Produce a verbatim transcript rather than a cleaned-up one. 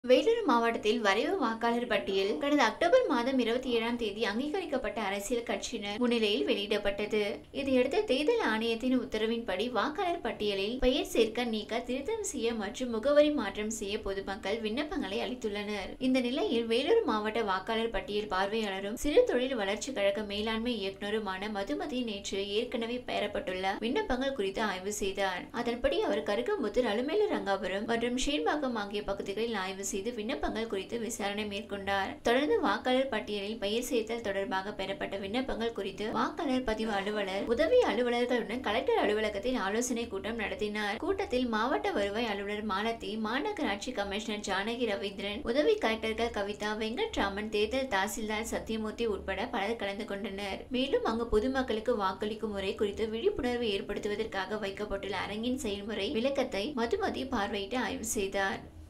வேலூர் மாவட்டத்தில் வரைவு வாக்காளர் பட்டியல் கடந்த அக்டோபர் மாதம் இருபத்தி ஏழாம் தேதி அங்கீகரிக்கப்பட்ட அரசியல் கட்சியினர் முன்னிலையில் வெளியிடப்பட்டது. இதையடுத்து தேர்தல் ஆணையத்தின் உத்தரவின்படி வாக்காளர் பட்டியலில் பெயர் சேர்க்க, நீக்க, திருத்தம் செய்ய மற்றும் முகவரி மாற்றம் செய்ய பொதுமக்கள் விண்ணப்பங்களை அளித்துள்ளனர். இந்த நிலையில் வேலூர் மாவட்ட வாக்காளர் பட்டியல் பார்வையாளரும் சிறு தொழில் வளர்ச்சி கழக மேலாண்மை இயக்குநருமான மதுமதி நேற்று ஏற்கனவே பெறப்பட்டுள்ள விண்ணப்பங்கள் குறித்து ஆய்வு செய்தார். அதன்படி அவர் கருக்கம்புத்தூர், அலுமேலு ரங்காபுரம் மற்றும் ஷேர்பாக்கம் ஆகிய பகுதிகளில் ஆய்வு செய்து விண்ணப்பங்கள் குறித்து விசாரணை மேற்கொண்டார். தொடர்ந்து வாக்காளர் பட்டியலில் பெயர் சேர்த்தல் தொடர்பாக பெறப்பட்ட விண்ணப்பங்கள் குறித்து வாக்காளர் பதிவு அலுவலர், உதவி அலுவலர்களுடன் கலெக்டர் அலுவலகத்தில் ஆலோசனை கூட்டம் நடத்தினார். கூட்டத்தில் மாவட்ட வருவாய் அலுவலர் மாலதி, மாநகராட்சி கமிஷனர் ஜானகி ரவீந்திரன், உதவி கலெக்டர்கள் கவிதா, வெங்கட்ராமன், தேர்தல் தாசில்தார் சத்தியமூர்த்தி உட்பட பலர் கலந்து கொண்டனர். மேலும் அங்கு பொதுமக்களுக்கு வாக்களிக்கும் முறை குறித்து விழிப்புணர்வு ஏற்படுத்துவதற்காக வைக்கப்பட்டுள்ள அரங்கின் செயல்முறை விளக்கத்தை மதுமதி பார்வையிட்டு ஆய்வு செய்தார்.